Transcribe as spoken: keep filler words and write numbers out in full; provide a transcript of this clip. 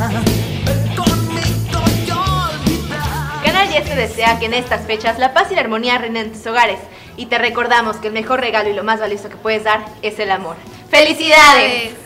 Canal diez te desea que en estas fechas la paz y la armonía reinen en tus hogares. Y te recordamos que el mejor regalo y lo más valioso que puedes dar es el amor. ¡Felicidades!